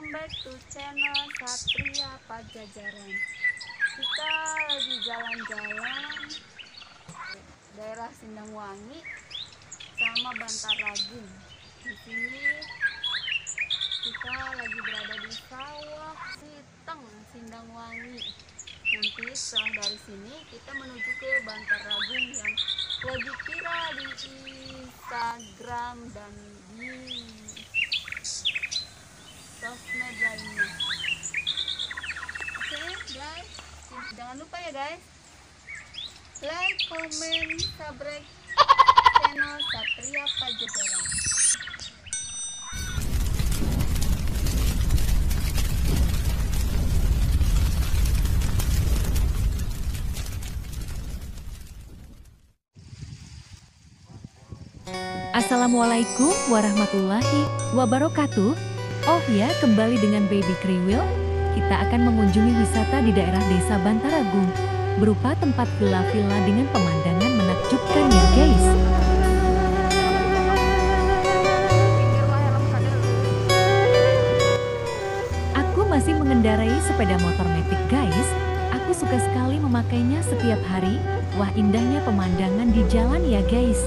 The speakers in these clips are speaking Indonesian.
back to channel Satria Pajajaran. Kita lagi jalan-jalan daerah Sindangwangi sama Bantarragung. Di sini kita lagi berada di sawah Siteng Sindangwangi. Nanti setelah dari sini kita menuju ke Bantarragung yang lagi viral di Instagram dan di sosmed lainnya. Oke guys, jangan lupa ya guys, like, comment, subscribe channel Satria Pajajaran. Assalamualaikum warahmatullahi wabarakatuh. Oh ya, kembali dengan Baby Kriwil. Kita akan mengunjungi wisata di daerah desa Bantarragung, berupa tempat villa-villa dengan pemandangan menakjubkan ya guys. Aku masih mengendarai sepeda motor matic guys. Aku suka sekali memakainya setiap hari. Wah, indahnya pemandangan di jalan ya guys.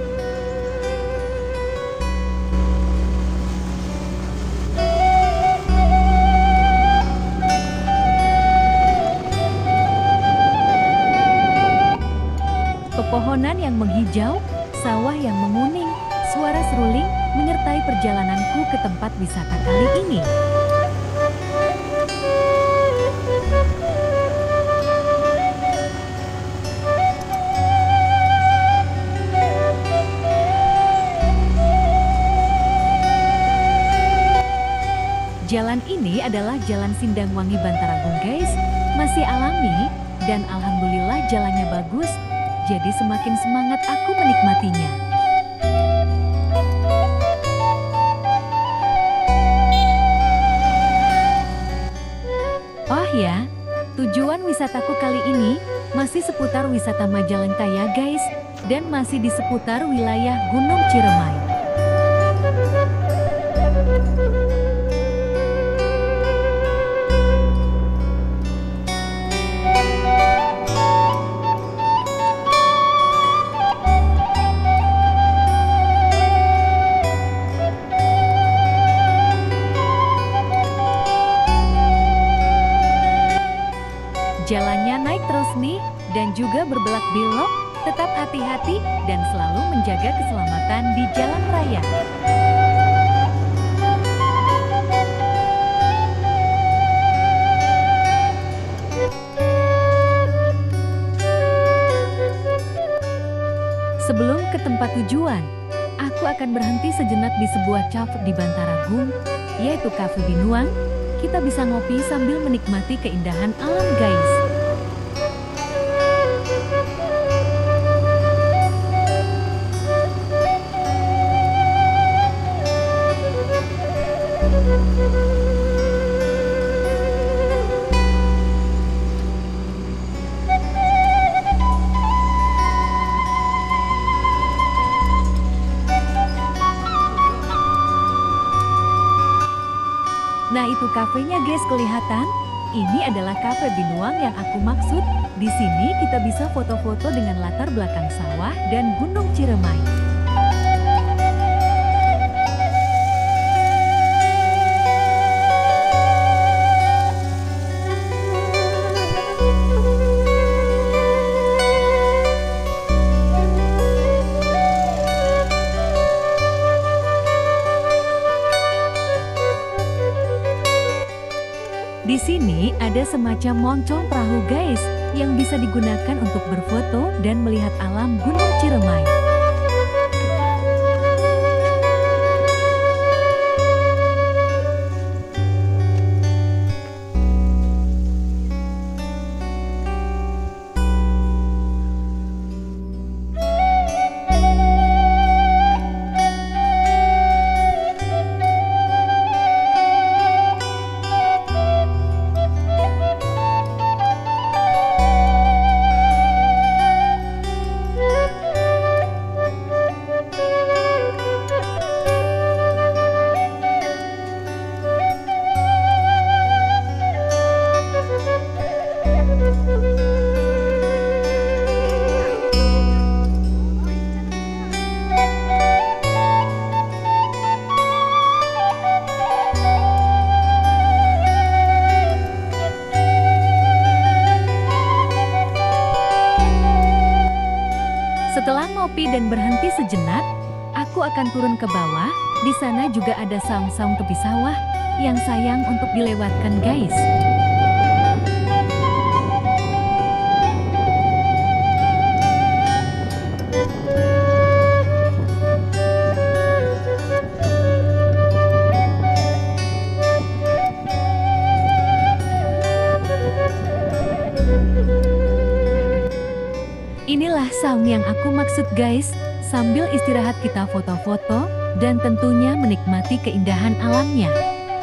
Pepohonan yang menghijau, sawah yang menguning, suara seruling menyertai perjalananku ke tempat wisata kali ini. Jalan ini adalah Jalan Sindangwangi Bantarragung guys, masih alami dan alhamdulillah jalannya bagus. Jadi semakin semangat aku menikmatinya. Oh ya, tujuan wisataku kali ini masih seputar wisata Majalengka ya guys, dan masih di seputar wilayah Gunung Ciremai. Jalannya naik terus nih, dan juga berbelak belok, tetap hati-hati dan selalu menjaga keselamatan di jalan raya. Sebelum ke tempat tujuan, aku akan berhenti sejenak di sebuah cafe di Bantarragung, yaitu Cafe Binuang. Kita bisa ngopi sambil menikmati keindahan alam guys. Nah, itu kafenya guys, kelihatan? Ini adalah Cafe Binuang yang aku maksud. Di sini kita bisa foto-foto dengan latar belakang sawah dan Gunung Ciremai. Di sini ada semacam moncong perahu guys, yang bisa digunakan untuk berfoto dan melihat alam Gunung Ciremai. Setelah ngopi dan berhenti sejenak, aku akan turun ke bawah. Di sana juga ada saung-saung tepi sawah yang sayang untuk dilewatkan, guys. Inilah saung yang aku maksud, guys. Sambil istirahat kita foto-foto dan tentunya menikmati keindahan alamnya.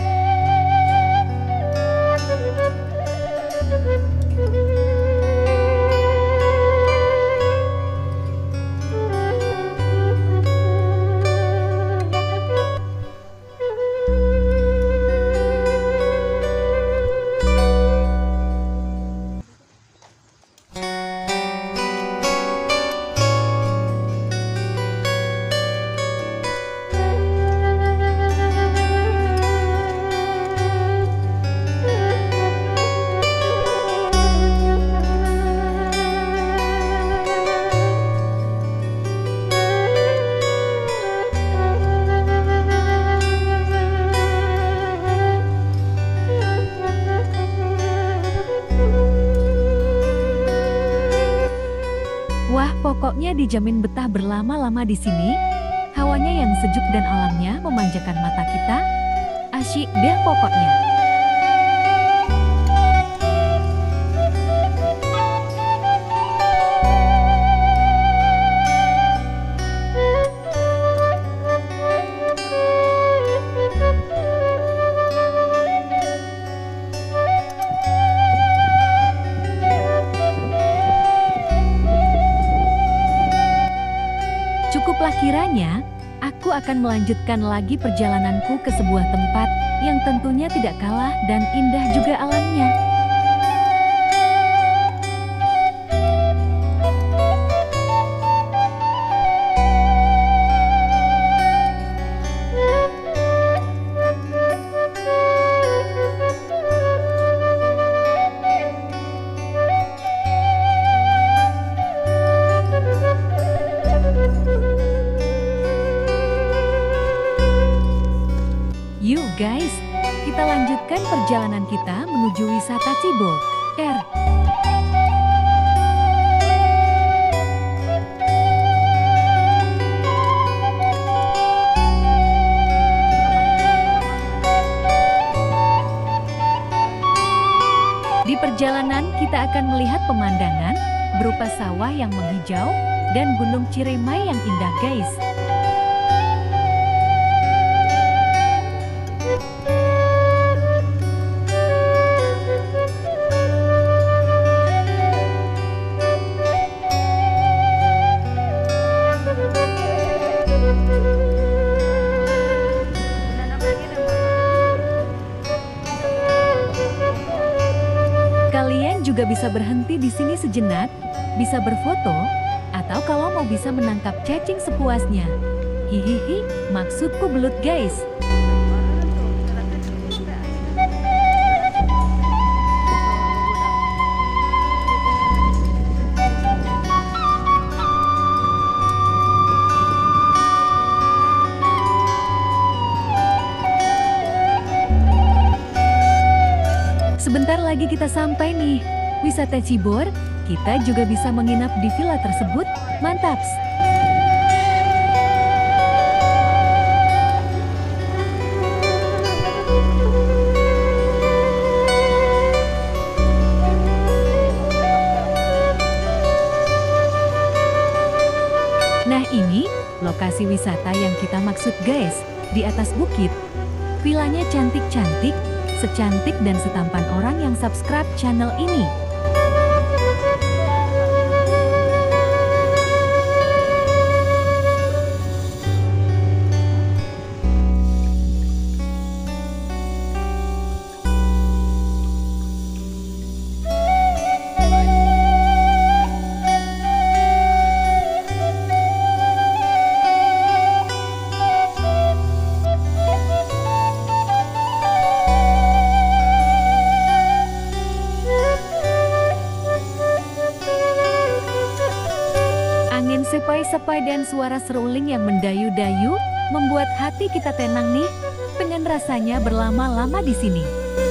Wah, pokoknya dijamin betah berlama-lama di sini. Hawanya yang sejuk dan alamnya memanjakan mata kita. Asyik deh pokoknya. Cukuplah kiranya, aku akan melanjutkan lagi perjalananku ke sebuah tempat yang tentunya tidak kalah dan indah juga alamnya. Yuk guys, kita lanjutkan perjalanan kita menuju wisata Cibol. Di perjalanan kita akan melihat pemandangan berupa sawah yang menghijau dan Gunung Ciremai yang indah, guys. Kalian juga bisa berhenti di sini sejenak, bisa berfoto, atau kalau mau bisa menangkap cacing sepuasnya. Hihihi, maksudku belut, guys. Sebentar lagi kita sampai nih. Wisata Cibor, kita juga bisa menginap di villa tersebut. Mantaps! Nah ini, lokasi wisata yang kita maksud, guys. Di atas bukit. Villanya cantik-cantik, secantik dan setampan orang yang subscribe channel ini. sepai-sepai dan suara seruling yang mendayu-dayu membuat hati kita tenang nih. Pengen rasanya berlama-lama di sini.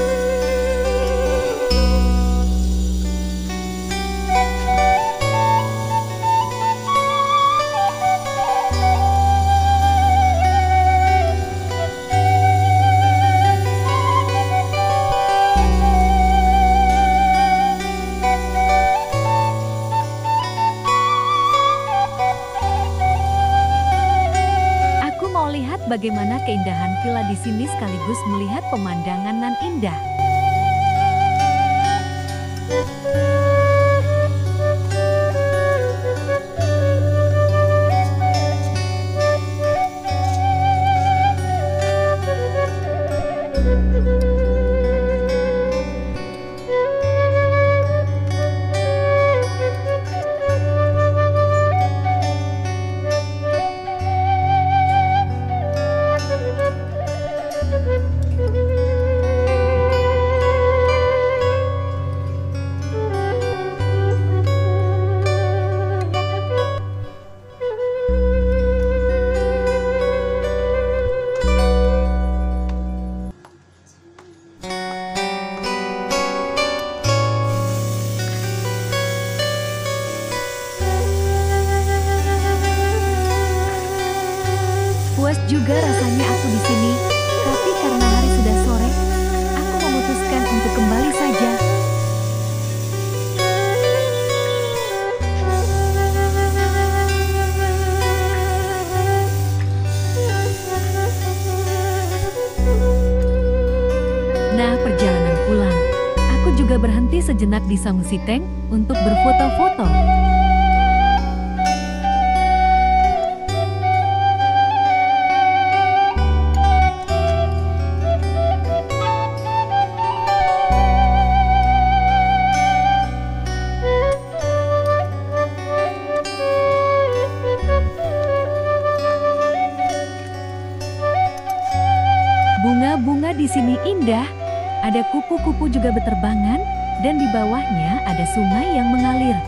Bagaimana keindahan villa di sini sekaligus melihat pemandangan nan indah. Puas juga rasanya aku di sini, tapi karena hari sudah sore, aku memutuskan untuk kembali saja. Nah, perjalanan pulang, aku juga berhenti sejenak di Saungsiteng untuk berfoto-foto. Bunga-bunga di sini indah, ada kupu-kupu juga berterbangan, dan di bawahnya ada sungai yang mengalir.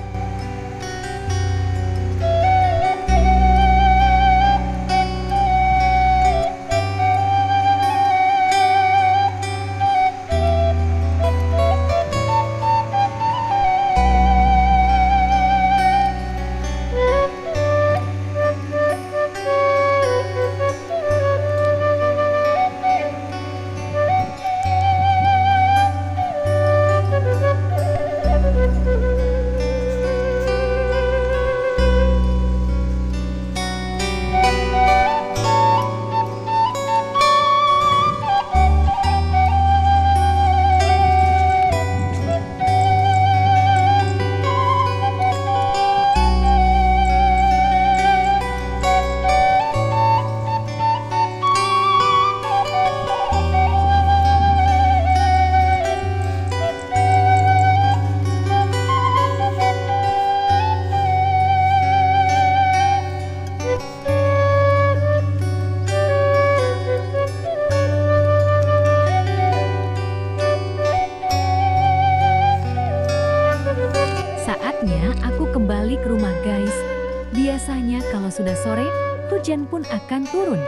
Saatnya aku kembali ke rumah guys. Biasanya kalau sudah sore, hujan pun akan turun.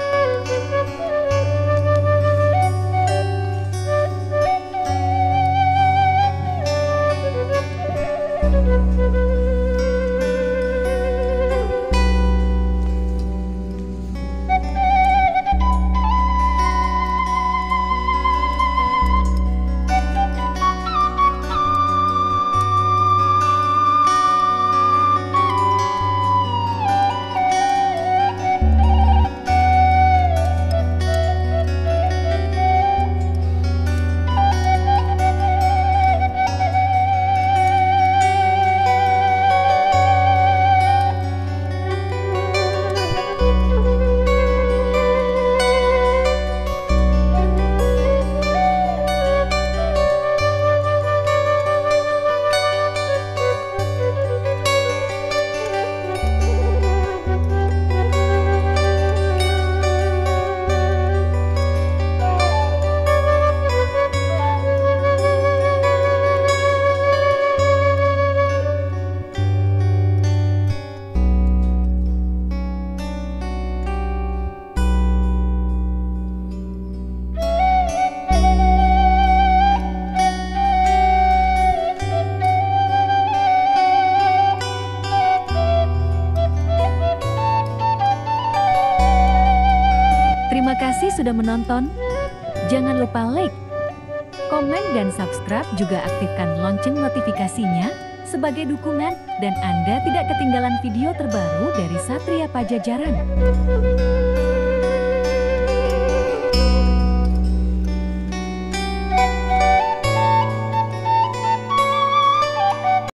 kasih sudah menonton. Jangan lupa like, komen, dan subscribe, juga aktifkan lonceng notifikasinya sebagai dukungan dan Anda tidak ketinggalan video terbaru dari Satria Pajajaran.